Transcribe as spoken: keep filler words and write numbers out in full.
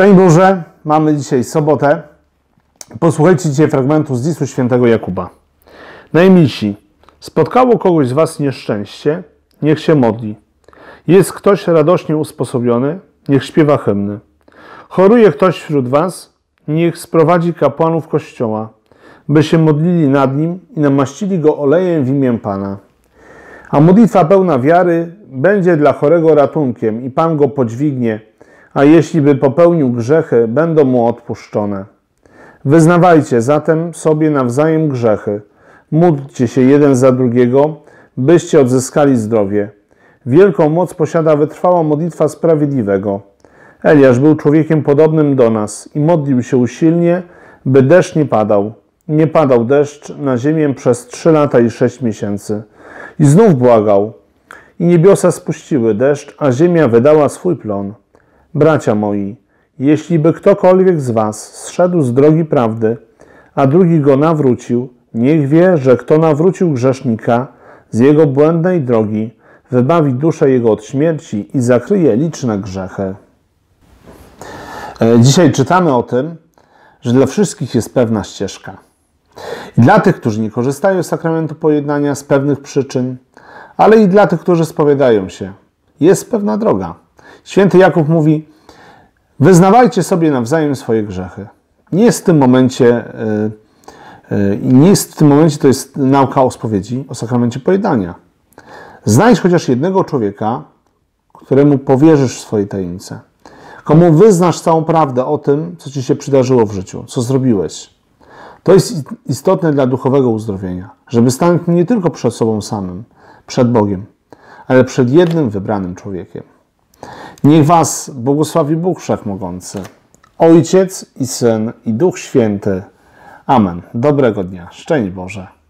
Szczęść Boże, mamy dzisiaj sobotę. Posłuchajcie dzisiaj fragmentu z listu świętego Jakuba. Najmilsi, spotkało kogoś z was nieszczęście, niech się modli. Jest ktoś radośnie usposobiony, niech śpiewa hymny. Choruje ktoś wśród was, niech sprowadzi kapłanów kościoła, by się modlili nad nim i namaścili go olejem w imię Pana. A modlitwa pełna wiary będzie dla chorego ratunkiem i Pan go podźwignie, a jeśli by popełnił grzechy, będą mu odpuszczone. Wyznawajcie zatem sobie nawzajem grzechy. Módlcie się jeden za drugiego, byście odzyskali zdrowie. Wielką moc posiada wytrwała modlitwa sprawiedliwego. Eliasz był człowiekiem podobnym do nas i modlił się usilnie, by deszcz nie padał. Nie padał deszcz na ziemię przez trzy lata i sześć miesięcy. I znów błagał. I niebiosa spuściły deszcz, a ziemia wydała swój plon. Bracia moi, jeśli by ktokolwiek z was zszedł z drogi prawdy, a drugi go nawrócił, niech wie, że kto nawrócił grzesznika z jego błędnej drogi, wybawi duszę jego od śmierci i zakryje liczne grzechy. Dzisiaj czytamy o tym, że dla wszystkich jest pewna ścieżka. I dla tych, którzy nie korzystają z sakramentu pojednania z pewnych przyczyn, ale i dla tych, którzy spowiadają się, jest pewna droga. Święty Jakub mówi: wyznawajcie sobie nawzajem swoje grzechy. Nie jest w tym momencie, yy, yy, nie jest w tym momencie to jest nauka o spowiedzi, o sakramencie pojednania. Znajdź chociaż jednego człowieka, któremu powierzysz swoje tajemnice, komu wyznasz całą prawdę o tym, co ci się przydarzyło w życiu, co zrobiłeś. To jest istotne dla duchowego uzdrowienia, żeby stanąć nie tylko przed sobą samym, przed Bogiem, ale przed jednym wybranym człowiekiem. Niech was błogosławi Bóg Wszechmogący, Ojciec i Syn i Duch Święty. Amen. Dobrego dnia. Szczęść Boże.